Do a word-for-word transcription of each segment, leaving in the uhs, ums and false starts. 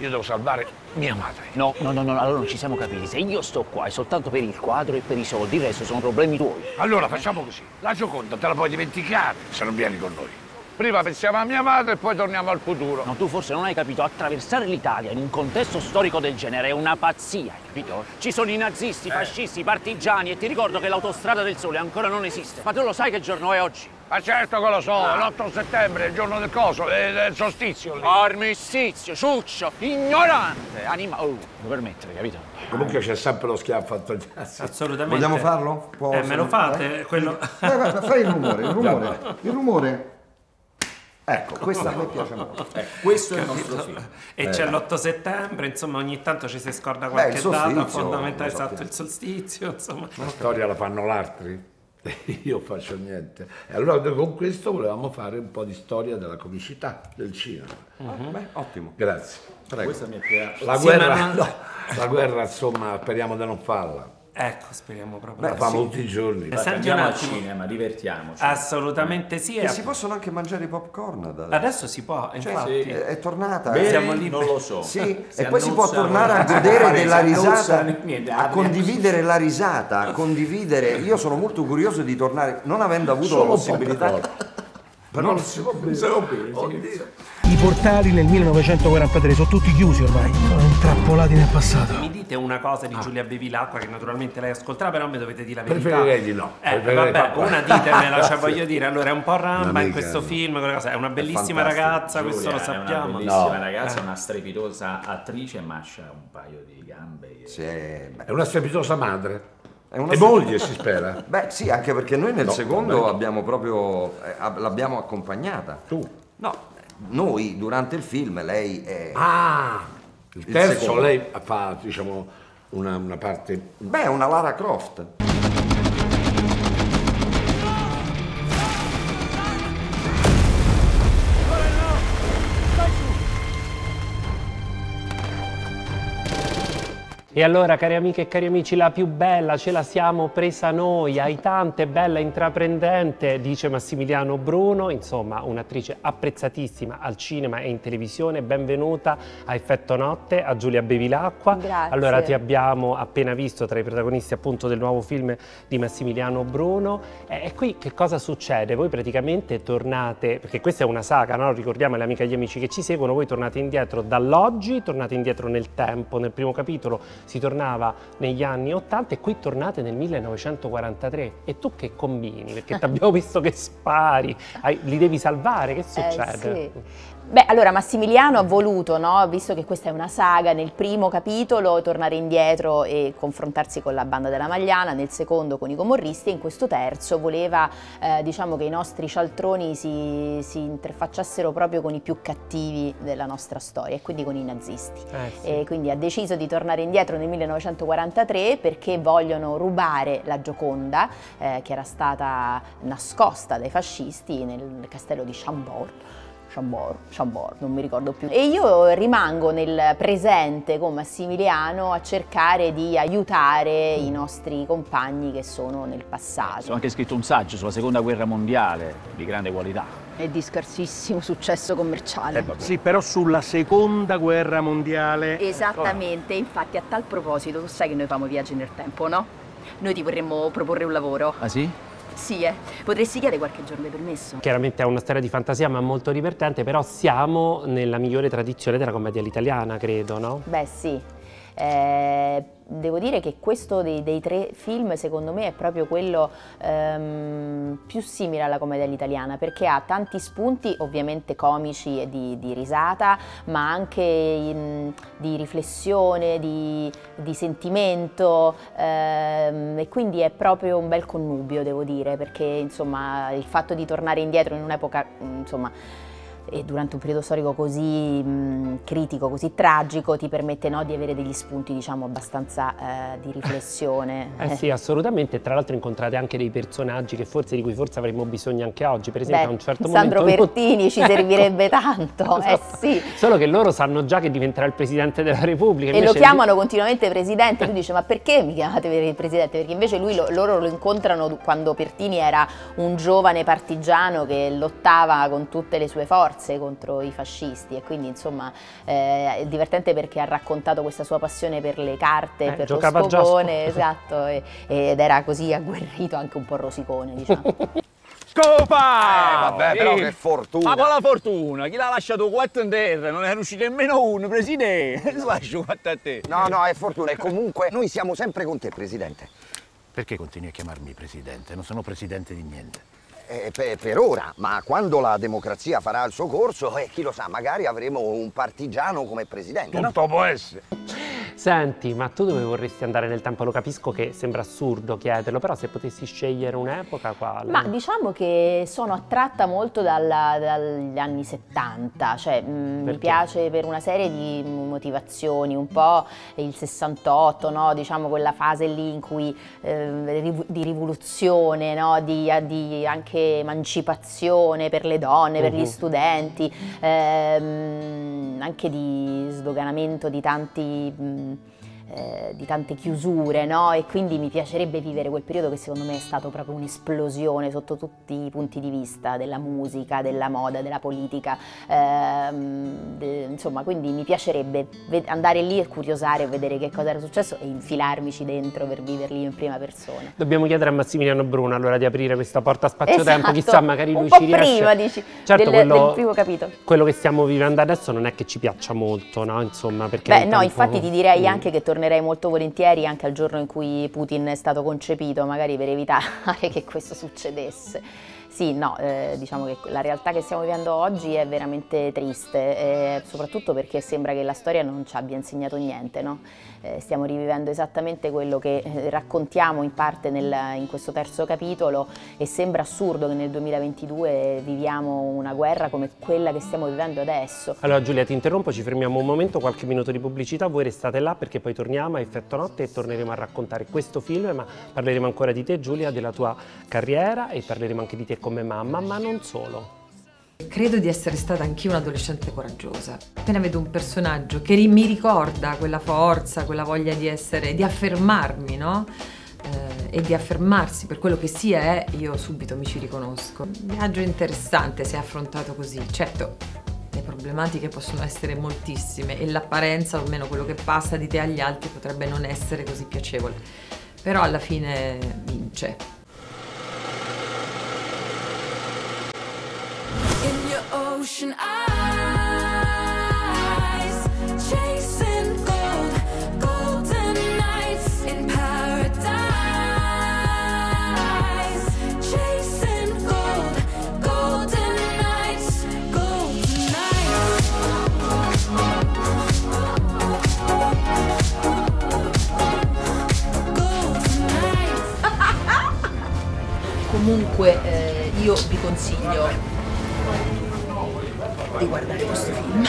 io devo salvare mia madre. No, no, no, no, allora non ci siamo capiti. Se io sto qua è soltanto per il quadro e per i soldi, il resto sono problemi tuoi. Allora facciamo così, la Gioconda te la puoi dimenticare se non vieni con noi. Prima pensiamo a mia madre e poi torniamo al futuro. No, tu forse non hai capito, attraversare l'Italia in un contesto storico del genere è una pazzia, hai capito? Ci sono i nazisti, i Eh. fascisti, i partigiani e ti ricordo che l'autostrada del sole ancora non esiste. Ma tu lo sai che giorno è oggi? Ma certo che lo so, è l'otto settembre, è il giorno del coso, è il solstizio lì. Armistizio, ciuccio, ignorante, anima... Oh, lo permettere, capito? Comunque c'è sempre lo schiaffo a togliarsi. Assolutamente. Vogliamo farlo? Può- Eh, me lo fate? Quello... Vai, vai, fai il rumore, il rumore. Il rumore. Ecco, questo a me piace molto. Eh, questo è il nostro film. E Eh. c'è l'otto settembre, insomma ogni tanto ci si scorda Beh, qualche il data solstizio, fondamentale, lo esatto, sappiamo. il solstizio, insomma. La storia la fanno l'altri, io faccio niente. E allora noi con questo volevamo fare un po' di storia della comicità del cinema. Beh, ottimo. Grazie. Prego. Questa mi piace. La Sì, guerra, ma non- no, la guerra insomma speriamo di non farla. Ecco, speriamo proprio. La famo tutti i giorni. Eh, Senti Andiamo un al attimo. cinema, divertiamoci. Assolutamente sì. E e- si possono anche mangiare i popcorn da Adesso si può, infatti. sì. È, è tornata. Bene, eh. siamo liberi. non lo so. Sì, Si e poi si può annunciano- tornare a godere fare- della si risata, annunciano- niente, a abbiamo- condividere la risata, a condividere. Io sono molto curioso di tornare, non avendo avuto Solo la un po' possibilità. però. Però non si può bere. Sono bene, sì. Oddio. I portali nel millenovecentoquarantatré sono tutti chiusi ormai, sono intrappolati nel passato. Mi dite una cosa di Giulia Bevilacqua che naturalmente lei ascolterà, però mi dovete dire la verità. Preferirei di no. Eh, Preferirei vabbè, papà. una ditemela, cioè voglio dire, allora è un po' ramba in Un'amica, questo no. film, quelle cose. È una bellissima fantastico. ragazza, questo Giulia lo è una sappiamo. bellissima No. ragazza, una strepitosa attrice, ma c'ha un paio di gambe. Sì, beh, È una strepitosa madre. è una E moglie si spera. Beh, sì, anche perché noi nel No, secondo vabbè. abbiamo proprio eh, ab- l'abbiamo accompagnata. Tu. No, noi durante il film lei è Ah! Il Il terzo secondo. lei fa, diciamo, una, una parte... beh, è una Lara Croft. E allora, cari amiche e cari amici, la più bella ce la siamo presa noi, hai tante, bella intraprendente, dice Massimiliano Bruno, insomma un'attrice apprezzatissima al cinema e in televisione. Benvenuta a Effetto Notte, a Giulia Bevilacqua. Grazie. Allora ti abbiamo appena visto tra i protagonisti appunto del nuovo film di Massimiliano Bruno. E, e qui che cosa succede? Voi praticamente tornate, perché questa è una saga, no? Ricordiamo alle amiche e agli amici che ci seguono, voi tornate indietro dall'oggi, tornate indietro nel tempo, nel primo capitolo si tornava negli anni ottanta e qui tornate nel millenovecentoquarantatré. E tu che combini? Perché ti abbiamo visto che spari, hai- li devi salvare, che succede? Eh, sì. Beh, allora Massimiliano ha voluto, no? Visto che questa è una saga, nel primo capitolo tornare indietro e confrontarsi con la banda della Magliana, nel secondo con i Comorristi e in questo terzo voleva eh, diciamo che i nostri cialtroni si, si interfacciassero proprio con i più cattivi della nostra storia e quindi con i nazisti. Eh, sì. E quindi ha deciso di tornare indietro nel millenovecentoquarantatré perché vogliono rubare la Gioconda eh, che era stata nascosta dai fascisti nel castello di Chambord. Chambord, Chambord, non mi ricordo più. E io rimango nel presente con Massimiliano a cercare di aiutare i nostri compagni che sono nel Ho passato. anche scritto un saggio sulla seconda guerra mondiale di grande qualità. È di scarsissimo successo commerciale. Sì, però sulla seconda guerra mondiale. Esattamente, infatti a tal proposito, tu sai che noi famo viaggi nel tempo, no? Noi ti vorremmo proporre un lavoro. Ah sì? Sì, eh. Potresti chiedere qualche giorno di permesso? Chiaramente è una storia di fantasia ma molto divertente, però siamo nella migliore tradizione della commedia all'italiana, credo, no? Beh sì, eh, devo dire che questo dei, dei tre film secondo me è proprio quello ehm, più simile alla commedia all'italiana perché ha tanti spunti ovviamente comici e di, di risata ma anche in, di riflessione, di, di sentimento ehm, e quindi è proprio un bel connubio devo dire perché insomma il fatto di tornare indietro in un'epoca insomma e durante un periodo storico così mh, critico, così tragico, ti permette no, di avere degli spunti diciamo abbastanza eh, di riflessione. Eh sì, assolutamente, tra l'altro incontrate anche dei personaggi che forse, di cui forse avremmo bisogno anche oggi, per esempio Beh, a un certo Sandro momento... Pertini ci servirebbe tanto, eh sì. Solo che loro sanno già che diventerà il Presidente della Repubblica. E lo invece chiamano continuamente Presidente, lui dice ma perché mi chiamate Presidente? Perché invece lui lo, loro lo incontrano quando Pertini era un giovane partigiano che lottava con tutte le sue forze forze contro i fascisti, e quindi insomma eh, è divertente perché ha raccontato questa sua passione per le carte, eh, per lo scopone, esatto, e, ed era così agguerrito, anche un po' rosicone, diciamo. Scopa! Eh, vabbè, però che fortuna! Ma quale fortuna? Chi l'ha lasciato quattro in terra? Non è riuscito nemmeno uno, presidente! Lascio quattro a te! No, no, è fortuna, e comunque noi siamo sempre con te, presidente. Perché continui a chiamarmi presidente? Non sono presidente di niente. Eh, per, per ora, ma quando la democrazia farà il suo corso, eh, chi lo sa, magari avremo un partigiano come presidente. Tutto no? Può essere. Senti, ma tu dove vorresti andare nel tempo? Lo capisco che sembra assurdo chiederlo, però se potessi scegliere un'epoca, quale? Ma diciamo che sono attratta molto dalla, dagli anni settanta, cioè mh, mi piace per una serie di motivazioni, un po' il sessantotto, no? Diciamo quella fase lì in cui eh, di rivoluzione, no? di, di anche emancipazione per le donne, per gli studenti, ehm, anche di sdoganamento di tanti... Mh, Eh, di tante chiusure, no? E quindi mi piacerebbe vivere quel periodo che secondo me è stato proprio un'esplosione sotto tutti i punti di vista, della musica, della moda, della politica, ehm, de, insomma, quindi mi piacerebbe andare lì e curiosare, vedere che cosa era successo e infilarmici dentro per viverli in prima persona. Dobbiamo chiedere a Massimiliano Bruno allora di aprire questa porta spazio-tempo, esatto. Chissà, magari lui un po' ci riesce. prima, dici, certo, del, quello, del primo capitolo. Quello che stiamo vivendo adesso non è che ci piaccia molto, no? Insomma, perché Beh, no, tempo... infatti ti direi mm. anche che tornerei molto volentieri anche al giorno in cui Putin è stato concepito, magari per evitare che questo succedesse. Sì, no, eh, diciamo che la realtà che stiamo vivendo oggi è veramente triste, eh, soprattutto perché sembra che la storia non ci abbia insegnato niente, no? Eh, stiamo rivivendo esattamente quello che eh, raccontiamo in parte nel, in questo terzo capitolo, e sembra assurdo che nel duemilaventidue viviamo una guerra come quella che stiamo vivendo adesso. Allora Giulia, ti interrompo, ci fermiamo un momento, qualche minuto di pubblicità, voi restate là perché poi torniamo a Effetto Notte e torneremo a raccontare questo film, ma parleremo ancora di te Giulia, della tua carriera, e parleremo anche di te come mamma, ma non solo. Credo di essere stata anch'io un'adolescente coraggiosa. Appena vedo un personaggio che ri mi ricorda quella forza, quella voglia di essere, di affermarmi, no? Eh, e di affermarsi per quello che si è, io subito mi ci riconosco. Un viaggio interessante se affrontato così. Certo, le problematiche possono essere moltissime e l'apparenza, o almeno quello che passa di te agli altri, potrebbe non essere così piacevole. Però alla fine vince. Ocean eyes, chasing gold, golden nights in paradise, chasing gold, golden nights, golden nights, golden nights. Comunque eh, io vi consiglio di guardare questo film.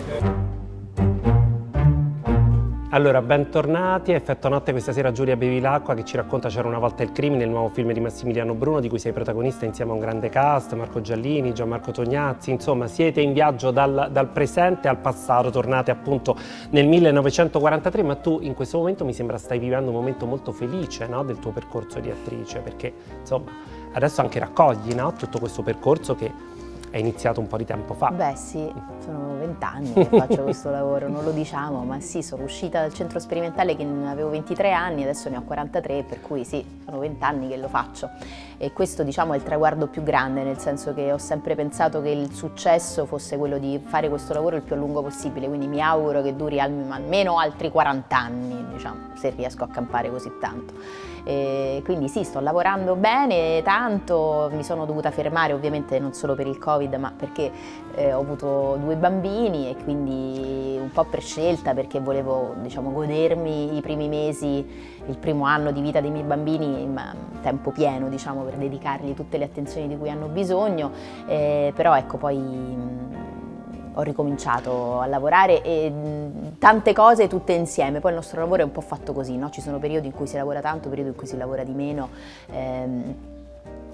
Allora, bentornati a Effetto Notte, questa sera Giulia Bevilacqua che ci racconta C'era una volta il crimine, il nuovo film di Massimiliano Bruno, di cui sei protagonista insieme a un grande cast, Marco Giallini, Gianmarco Tognazzi, insomma siete in viaggio dal, dal presente al passato, tornate appunto nel millenovecentoquarantatré, ma tu in questo momento mi sembra stai vivendo un momento molto felice, no, del tuo percorso di attrice, perché insomma adesso anche raccogli, no, tutto questo percorso che è iniziato un po' di tempo fa. Beh sì, sono vent'anni che faccio questo lavoro, non lo diciamo, ma sì, sono uscita dal centro sperimentale che avevo ventitré anni, adesso ne ho quarantatré, per cui sì, sono vent'anni che lo faccio. E questo diciamo è il traguardo più grande, nel senso che ho sempre pensato che il successo fosse quello di fare questo lavoro il più a lungo possibile, quindi mi auguro che duri almeno altri quaranta anni, diciamo, se riesco a campare così tanto. E quindi sì, sto lavorando bene, tanto, mi sono dovuta fermare ovviamente non solo per il Covid, ma perché eh, ho avuto due bambini e quindi un po' per scelta, perché volevo, diciamo, godermi i primi mesi, il primo anno di vita dei miei bambini in tempo pieno, diciamo, per dedicargli tutte le attenzioni di cui hanno bisogno, eh, però ecco poi mh, ho ricominciato a lavorare e mh, tante cose tutte insieme. Poi il nostro lavoro è un po' fatto così, no? Ci sono periodi in cui si lavora tanto, periodi in cui si lavora di meno, ehm,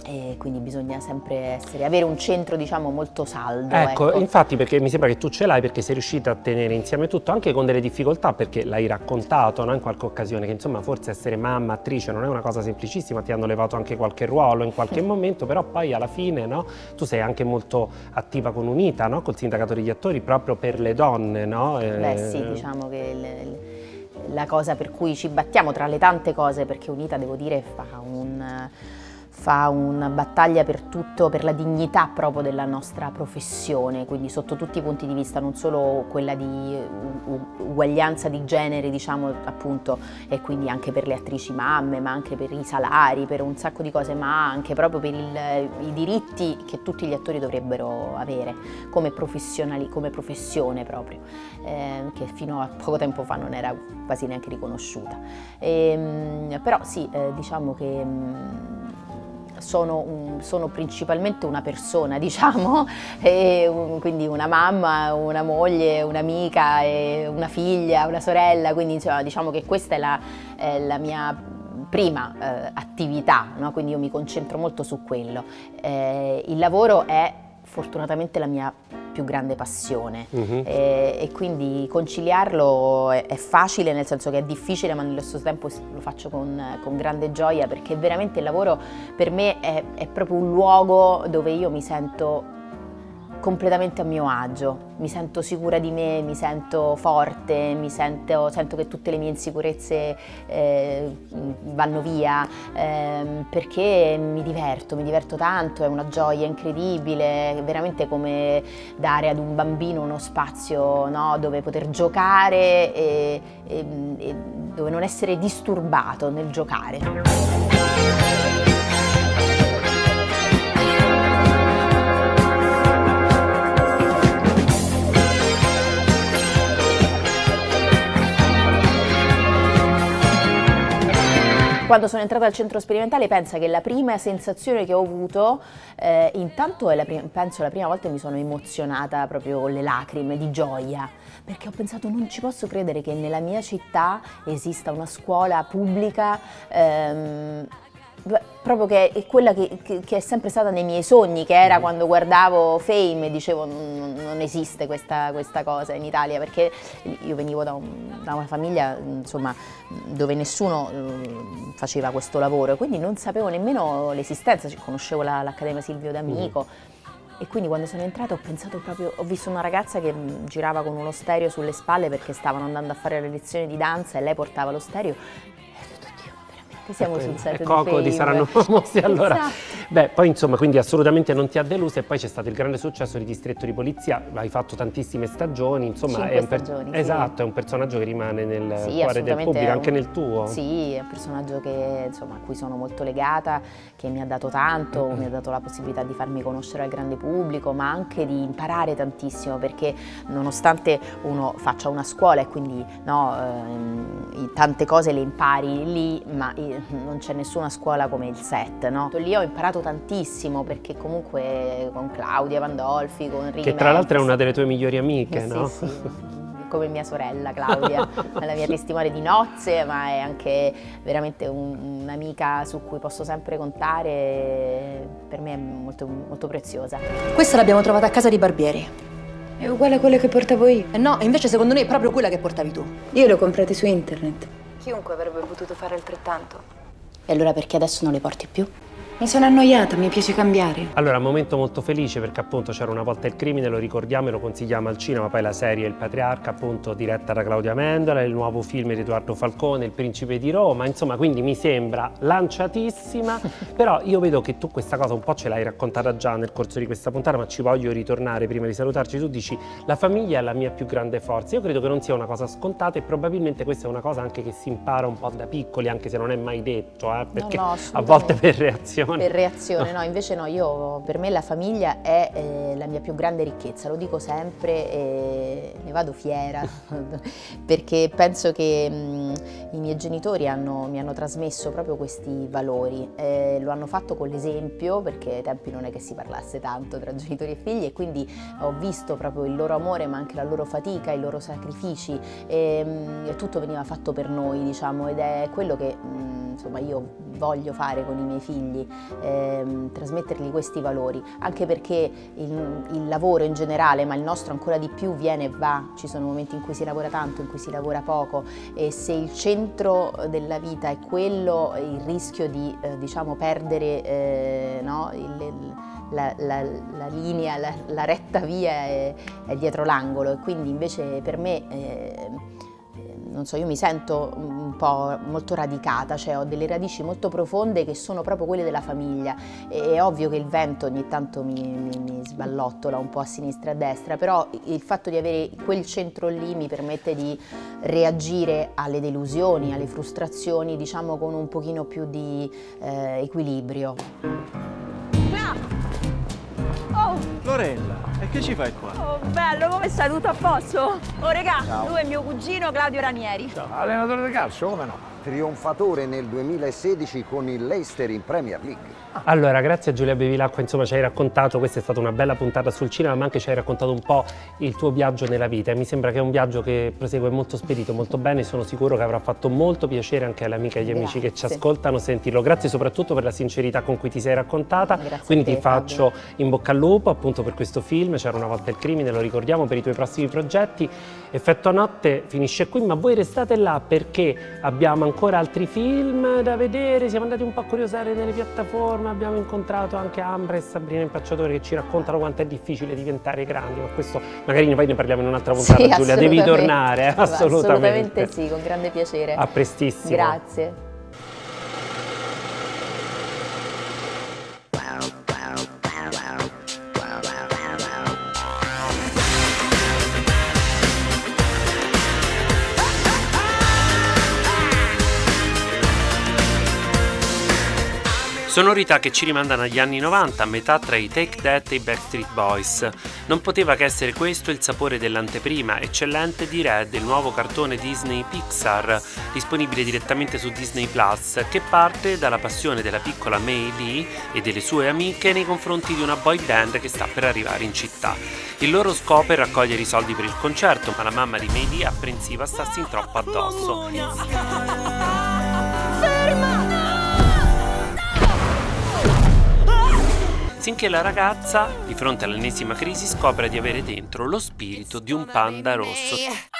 e quindi bisogna sempre essere, avere un centro diciamo molto saldo. Ecco, ecco. infatti, perché mi sembra che tu ce l'hai, perché sei riuscita a tenere insieme tutto, anche con delle difficoltà, perché l'hai raccontato, no, in qualche occasione, che insomma forse essere mamma, attrice non è una cosa semplicissima, ti hanno levato anche qualche ruolo in qualche momento, però poi alla fine, no, tu sei anche molto attiva con Unita, no, col sindacato degli attori, proprio per le donne, no? Beh sì, diciamo che il- il- la cosa per cui ci battiamo tra le tante cose, perché Unita devo dire fa un... fa una battaglia per tutto, per la dignità proprio della nostra professione, quindi sotto tutti i punti di vista, non solo quella di u- uguaglianza di genere, diciamo appunto, e quindi anche per le attrici mamme, ma anche per i salari, per un sacco di cose, ma anche proprio per il- i diritti che tutti gli attori dovrebbero avere come professionali, come professione proprio, eh, che fino a poco tempo fa non era quasi neanche riconosciuta. Ehm, però sì, eh, diciamo che mh, Sono, un- sono principalmente una persona, diciamo, e un- quindi una mamma, una moglie, un'amica, e una figlia, una sorella, quindi insomma, diciamo che questa è la, è la mia prima eh, attività, no? Quindi io mi concentro molto su quello. Eh, il lavoro è fortunatamente la mia più grande passione. Mhm. e, e quindi conciliarlo è, è facile, nel senso che è difficile, ma nello stesso tempo lo faccio con, con grande gioia, perché veramente il lavoro per me è, è proprio un luogo dove io mi sento completamente a mio agio, mi sento sicura di me, mi sento forte, mi sento, sento che tutte le mie insicurezze eh, vanno via, ehm, perché mi diverto, mi diverto tanto, è una gioia incredibile, è veramente come dare ad un bambino uno spazio, no, dove poter giocare e, e- e dove non essere disturbato nel giocare. Quando sono entrata al centro sperimentale, pensa che la prima sensazione che ho avuto, eh, intanto è la prima, penso la prima volta che mi sono emozionata proprio con le lacrime di gioia, perché ho pensato non ci posso credere che nella mia città esista una scuola pubblica ehm, beh, proprio che è quella che, che- che è sempre stata nei miei sogni, che era quando guardavo Fame e dicevo non, non esiste questa, questa cosa in Italia, perché io venivo da, un- da una famiglia insomma dove nessuno eh, faceva questo lavoro, quindi non sapevo nemmeno l'esistenza, cioè, conoscevo la- l'Accademia Silvio D'Amico. E quindi quando sono entrata ho pensato proprio, ho visto una ragazza che mh, girava con uno stereo sulle spalle perché stavano andando a fare le lezioni di danza e lei portava lo stereo. Siamo sul set E Coco di Fame. Saranno Famosi, allora. Esatto. Beh, poi insomma, quindi assolutamente non ti ha deluso, e poi c'è stato il grande successo di Distretto di Polizia, hai fatto tantissime stagioni, insomma, Cinque è un per- stagioni, sì. esatto, è un personaggio che rimane nel Sì, cuore del assolutamente pubblico, è anche un- nel tuo. Sì, è un personaggio che, insomma, a cui sono molto legata, che mi ha dato tanto, mi ha dato la possibilità di farmi conoscere al grande pubblico, ma anche di imparare tantissimo, perché nonostante uno faccia una scuola e quindi no, ehm, tante cose le impari lì, ma eh, non c'è nessuna scuola come il set, no? Lì ho imparato tantissimo, perché comunque con Claudia Pandolfi, con Ricky Che tra l'altro è Mendes- una delle tue migliori amiche, Sì, no? sì, come mia sorella Claudia, è la mia testimone di nozze, ma è anche veramente un- un'amica su cui posso sempre contare, e per me è molto, molto preziosa. Questa l'abbiamo trovata a casa di Barbieri. È uguale a quella che portavo io. Eh no, invece secondo me è proprio quella che portavi tu. Io le ho comprate su internet. Chiunque avrebbe potuto fare altrettanto. E allora perché adesso non le porti più? Mi sono annoiata, mi piace cambiare. Allora, momento molto felice, perché appunto c'era una volta il crimine, lo ricordiamo e lo consigliamo al cinema, poi la serie Il Patriarca, appunto diretta da Claudia Mendola, il nuovo film di Edoardo Falcone, Il Principe di Roma, insomma, quindi mi sembra lanciatissima, però io vedo che tu questa cosa un po' ce l'hai raccontata già nel corso di questa puntata, ma ci voglio ritornare prima di salutarci. Tu dici, la famiglia è la mia più grande forza. Io credo che non sia una cosa scontata, e probabilmente questa è una cosa anche che si impara un po' da piccoli, anche se non è mai detto, eh, perché no, a assolutamente. volte per reazione. Per reazione, no, invece no, io, per me la famiglia è eh, la mia più grande ricchezza, lo dico sempre e ne vado fiera, perché penso che mh, i miei genitori hanno- mi hanno trasmesso proprio questi valori, eh, lo hanno fatto con l'esempio, perché ai tempi non è che si parlasse tanto tra genitori e figli, e quindi ho visto proprio il loro amore, ma anche la loro fatica, i loro sacrifici, e, mh, e tutto veniva fatto per noi, diciamo, ed è quello che mh, insomma io voglio fare con i miei figli, ehm, trasmettergli questi valori, anche perché il, il lavoro in generale, ma il nostro ancora di più, viene e va, ci sono momenti in cui si lavora tanto, in cui si lavora poco, e se il centro della vita è quello, il rischio di eh, diciamo perdere eh, no, il, il, La, la, la linea, la, la retta via è, è dietro l'angolo, e quindi invece per me, eh, non so, io mi sento un po' molto radicata, cioè ho delle radici molto profonde che sono proprio quelle della famiglia. E, è ovvio che il vento ogni tanto mi, mi, mi sballottola un po' a sinistra e a destra, però il fatto di avere quel centro lì mi permette di reagire alle delusioni, alle frustrazioni, diciamo con un pochino più di eh, equilibrio. Lorella, e che ci fai qua? Oh, bello, come stai? Tutto a posto? Oh, regà, lui è mio cugino Claudio Ranieri. Ciao. Allenatore di calcio, come no? Trionfatore nel duemilasedici con il Leicester in Premier League. Allora, grazie a Giulia Bevilacqua, insomma ci hai raccontato, questa è stata una bella puntata sul cinema, ma anche ci hai raccontato un po' il tuo viaggio nella vita, e mi sembra che è un viaggio che prosegue molto spedito, molto bene, sono sicuro che avrà fatto molto piacere anche alle amiche e agli amici che ci ascoltano sentirlo. Grazie soprattutto per la sincerità con cui ti sei raccontata. Grazie Quindi a te, ti faccio in bocca al lupo appunto per questo film, C'era una volta il crimine, lo ricordiamo, per i tuoi prossimi progetti. Effetto Notte finisce qui, ma voi restate là perché abbiamo ancora altri film da vedere, siamo andati un po' a curiosare nelle piattaforme, abbiamo incontrato anche Ambra e Sabrina Impacciatore che ci raccontano quanto è difficile diventare grandi, ma questo magari poi ne parliamo in un'altra puntata. Sì, Giulia, devi tornare, eh? assolutamente. Assolutamente sì, con grande piacere. A prestissimo. Grazie. Sonorità che ci rimandano agli anni novanta, a metà tra i Take That e i Backstreet Boys. Non poteva che essere questo il sapore dell'anteprima eccellente di Red, il nuovo cartone Disney Pixar, disponibile direttamente su Disney Plus, che parte dalla passione della piccola Mei Lee e delle sue amiche nei confronti di una boy band che sta per arrivare in città. Il loro scopo è raccogliere i soldi per il concerto, ma la mamma di Mei Lee, apprensiva, sta sin troppo addosso. Finché la ragazza, di fronte all'ennesima crisi, scopre di avere dentro lo spirito di un panda rosso.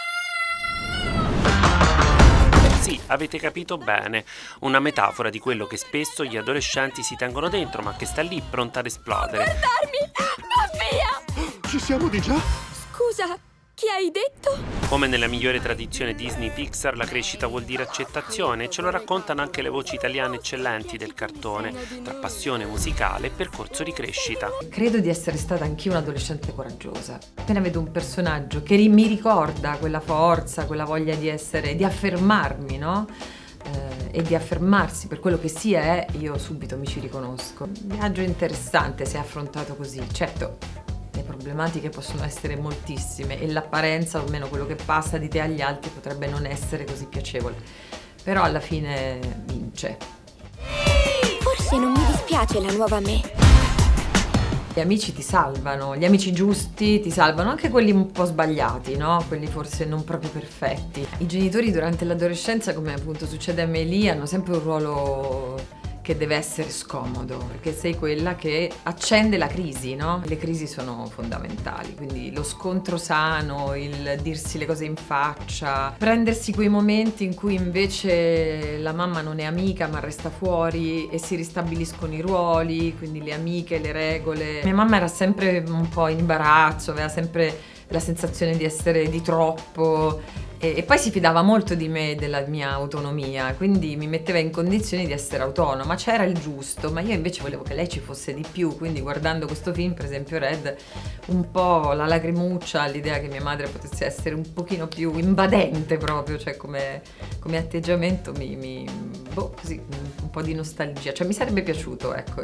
Sì, avete capito bene, una metafora di quello che spesso gli adolescenti si tengono dentro, ma che sta lì pronta ad esplodere. Guardarmi! Va via! Ci siamo di già? Scusa, che hai detto? Come nella migliore tradizione Disney Pixar, la crescita vuol dire accettazione, ce lo raccontano anche le voci italiane eccellenti del cartone, tra passione musicale e percorso di crescita. Credo di essere stata anch'io un'adolescente coraggiosa. Appena vedo un personaggio che ri- mi ricorda quella forza, quella voglia di essere, di affermarmi, no? Eh, e di affermarsi per quello che si è, io subito mi ci riconosco. Un viaggio interessante se affrontato così, certo. Le problematiche possono essere moltissime e l'apparenza, o almeno quello che passa di te agli altri, potrebbe non essere così piacevole, però alla fine vince. Forse non mi dispiace la nuova me. Gli amici ti salvano, gli amici giusti ti salvano, anche quelli un po' sbagliati, no? Quelli forse non proprio perfetti. I genitori durante l'adolescenza, come appunto succede a me lì, hanno sempre un ruolo che deve essere scomodo, perché sei quella che accende la crisi, no? Le crisi sono fondamentali, quindi lo scontro sano, il dirsi le cose in faccia, prendersi quei momenti in cui invece la mamma non è amica ma resta fuori e si ristabiliscono i ruoli, quindi le amiche, le regole. Mia mamma era sempre un po' in imbarazzo, aveva sempre la sensazione di essere di troppo. E poi si fidava molto di me e della mia autonomia, quindi mi metteva in condizioni di essere autonoma, c'era il giusto, ma io invece volevo che lei ci fosse di più, quindi guardando questo film, per esempio Red, un po' la lacrimuccia all'idea che mia madre potesse essere un pochino più invadente proprio, cioè come, come atteggiamento mi, mi boh, così, un po' di nostalgia, cioè mi sarebbe piaciuto, ecco.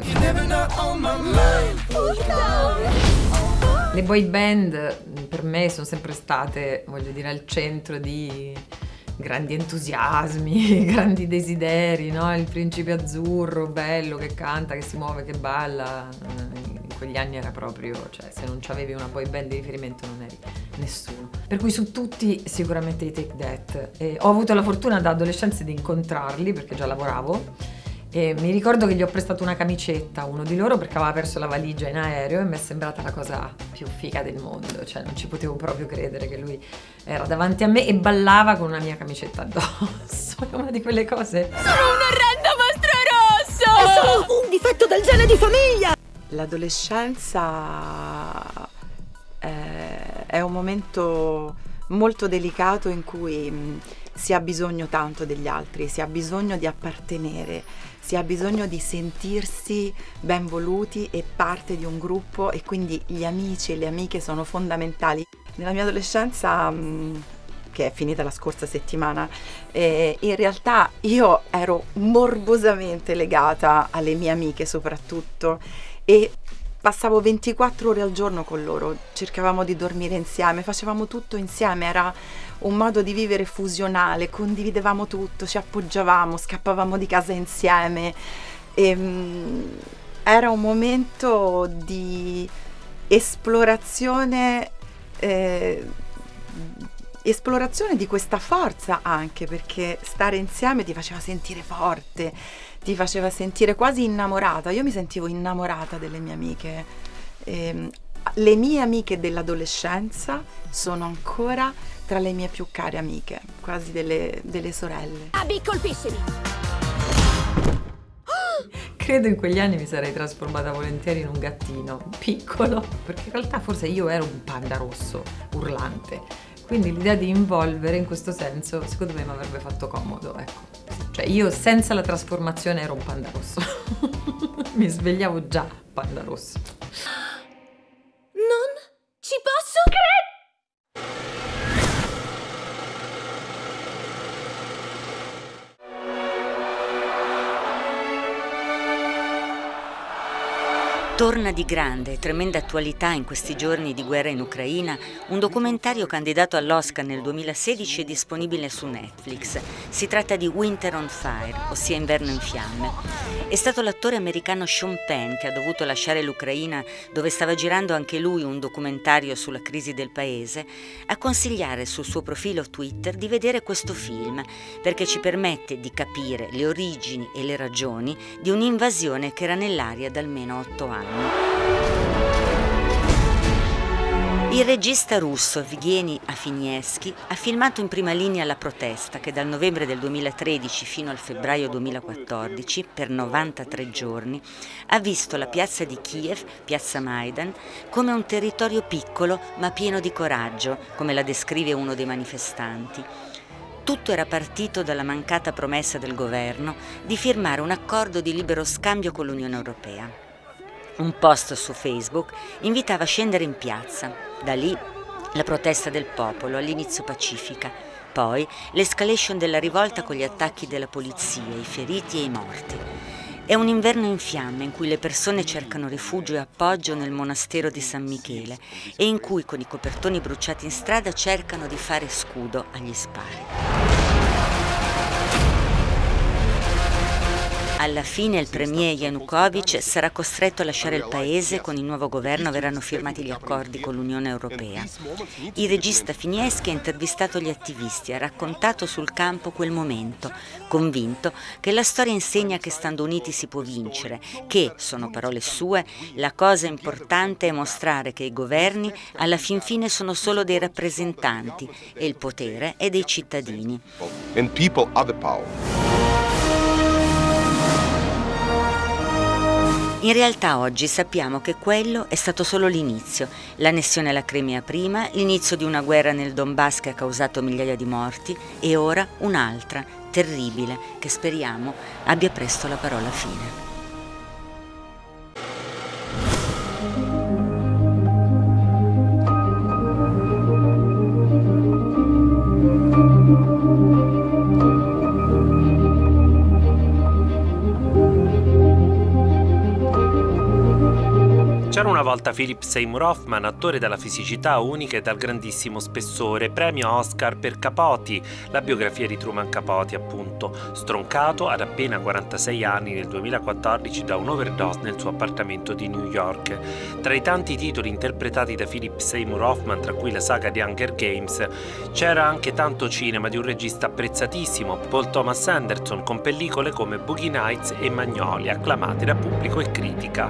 Le boy band per me sono sempre state, voglio dire, al centro di grandi entusiasmi, grandi desideri, no? Il principe azzurro, bello, che canta, che si muove, che balla, in quegli anni era proprio, cioè se non c'avevi una boy band di riferimento non eri nessuno. Per cui su tutti sicuramente i Take That. E ho avuto la fortuna da adolescenza di incontrarli perché già lavoravo. E mi ricordo che gli ho prestato una camicetta a uno di loro perché aveva perso la valigia in aereo e mi è sembrata la cosa più figa del mondo, cioè non ci potevo proprio credere che lui era davanti a me e ballava con una mia camicetta addosso. È una di quelle cose. Sono un orrendo mostro rosso! È solo un difetto del gene di famiglia! L'adolescenza eh, è un momento molto delicato in cui mh, si ha bisogno tanto degli altri, si ha bisogno di appartenere, si ha bisogno di sentirsi ben voluti e parte di un gruppo, e quindi gli amici e le amiche sono fondamentali. Nella mia adolescenza, mh, che è finita la scorsa settimana, eh, in realtà io ero morbosamente legata alle mie amiche soprattutto, e passavo ventiquattro ore al giorno con loro, cercavamo di dormire insieme, facevamo tutto insieme, era un modo di vivere fusionale, condividevamo tutto, ci appoggiavamo, scappavamo di casa insieme. E, um, era un momento di esplorazione, eh, esplorazione di questa forza anche, perché stare insieme ti faceva sentire forte, ti faceva sentire quasi innamorata. Io mi sentivo innamorata delle mie amiche. E, le mie amiche dell'adolescenza sono ancora tra le mie più care amiche, quasi delle, delle sorelle. Abi colpissimi! Credo in quegli anni mi sarei trasformata volentieri in un gattino piccolo, perché in realtà forse io ero un panda rosso, urlante. Quindi l'idea di involvere in questo senso, secondo me, mi avrebbe fatto comodo, ecco. Cioè io senza la trasformazione ero un panda rosso. Mi svegliavo già panda rosso. Non ci posso credere! Torna di grande e tremenda attualità in questi giorni di guerra in Ucraina un documentario candidato all'Oscar nel duemilasedici e disponibile su Netflix. Si tratta di Winter on Fire, ossia Inverno in fiamme. È stato l'attore americano Sean Penn, che ha dovuto lasciare l'Ucraina, dove stava girando anche lui un documentario sulla crisi del paese, a consigliare sul suo profilo Twitter di vedere questo film, perché ci permette di capire le origini e le ragioni di un'invasione che era nell'aria da almeno otto anni. Il regista russo Evgeny Afiniesky ha filmato in prima linea la protesta che dal novembre del duemilatredici fino al febbraio duemilaquattordici, per novantatré giorni, ha visto la piazza di Kiev, piazza Maidan, come un territorio piccolo ma pieno di coraggio, come la descrive uno dei manifestanti. Tutto era partito dalla mancata promessa del governo di firmare un accordo di libero scambio con l'Unione Europea. Un post su Facebook invitava a scendere in piazza. Da lì la protesta del popolo, all'inizio pacifica, poi l'escalation della rivolta con gli attacchi della polizia, i feriti e i morti. È un inverno in fiamme in cui le persone cercano rifugio e appoggio nel monastero di San Michele e in cui con i copertoni bruciati in strada cercano di fare scudo agli spari. Alla fine il premier Yanukovych sarà costretto a lasciare il paese, con il nuovo governo verranno firmati gli accordi con l'Unione Europea. Il regista Afiniesky ha intervistato gli attivisti, ha raccontato sul campo quel momento, convinto che la storia insegna che stando uniti si può vincere, che, sono parole sue, la cosa importante è mostrare che i governi alla fin fine sono solo dei rappresentanti e il potere è dei cittadini. And people are the power. In realtà oggi sappiamo che quello è stato solo l'inizio, l'annessione alla Crimea prima, l'inizio di una guerra nel Donbass che ha causato migliaia di morti e ora un'altra, terribile, che speriamo abbia presto la parola fine. C'era una una volta Philip Seymour Hoffman, attore dalla fisicità unica e dal grandissimo spessore, premio Oscar per Capote, la biografia di Truman Capote appunto, stroncato ad appena quarantasei anni nel duemilaquattordici da un'overdose nel suo appartamento di New York. Tra i tanti titoli interpretati da Philip Seymour Hoffman, tra cui la saga di Hunger Games, c'era anche tanto cinema di un regista apprezzatissimo, Paul Thomas Anderson, con pellicole come Boogie Nights e Magnolia, acclamate da pubblico e critica.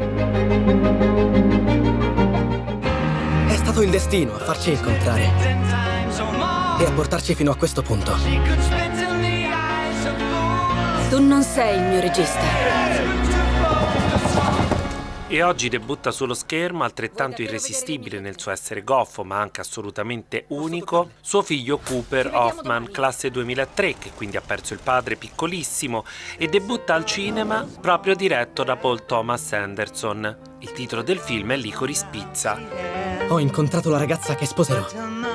È stato il destino a farci incontrare e a portarci fino a questo punto. Tu non sei il mio regista. E oggi debutta sullo schermo, altrettanto irresistibile nel suo essere goffo ma anche assolutamente unico, suo figlio Cooper Hoffman, classe duemilatré, che quindi ha perso il padre piccolissimo, e debutta al cinema proprio diretto da Paul Thomas Anderson. Il titolo del film è Licorice Pizza. Ho incontrato la ragazza che sposerò.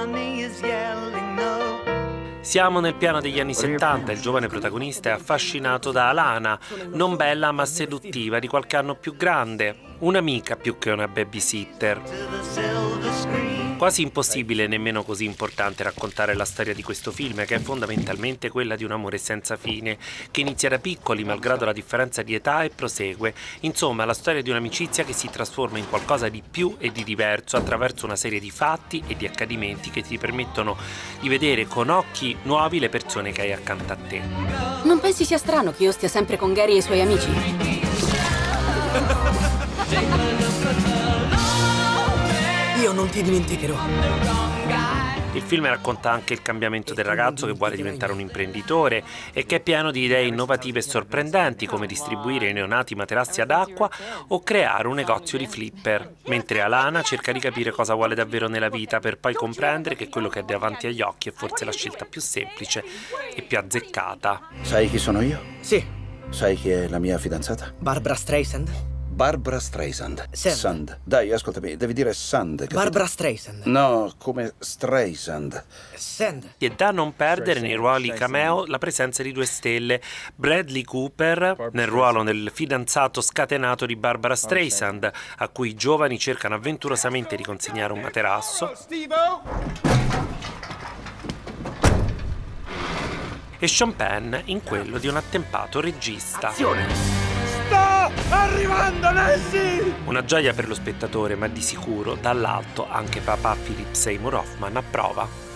Siamo nel piano degli anni settanta, il giovane protagonista è affascinato da Alana, non bella ma seduttiva, di qualche anno più grande, un'amica più che una babysitter. Quasi impossibile, nemmeno così importante, raccontare la storia di questo film, che è fondamentalmente quella di un amore senza fine, che inizia da piccoli malgrado la differenza di età e prosegue. Insomma, la storia di un'amicizia che si trasforma in qualcosa di più e di diverso attraverso una serie di fatti e di accadimenti che ti permettono di vedere con occhi nuovi le persone che hai accanto a te. Non pensi sia strano che io stia sempre con Gary e i suoi amici? Io non ti dimenticherò. Il film racconta anche il cambiamento del ragazzo che vuole diventare un imprenditore e che è pieno di idee innovative e sorprendenti, come distribuire ai neonati materassi ad acqua o creare un negozio di flipper, mentre Alana cerca di capire cosa vuole davvero nella vita per poi comprendere che quello che ha davanti agli occhi è forse la scelta più semplice e più azzeccata. Sai chi sono io? Sì. Sai chi è la mia fidanzata? Barbra Streisand. Barbra Streisand. Sand. Sand. Dai, ascoltami, devi dire Sand. Capito? Barbra Streisand. No, come Streisand. Sand. E da non perdere nei ruoli cameo la presenza di due stelle: Bradley Cooper nel ruolo del fidanzato scatenato di Barbra Streisand, a cui i giovani cercano avventurosamente di consegnare un materasso, e Sean Penn in quello di un attempato regista. Azione! Sta arrivando Nessie! Una gioia per lo spettatore, ma di sicuro dall'alto anche papà Philip Seymour Hoffman approva.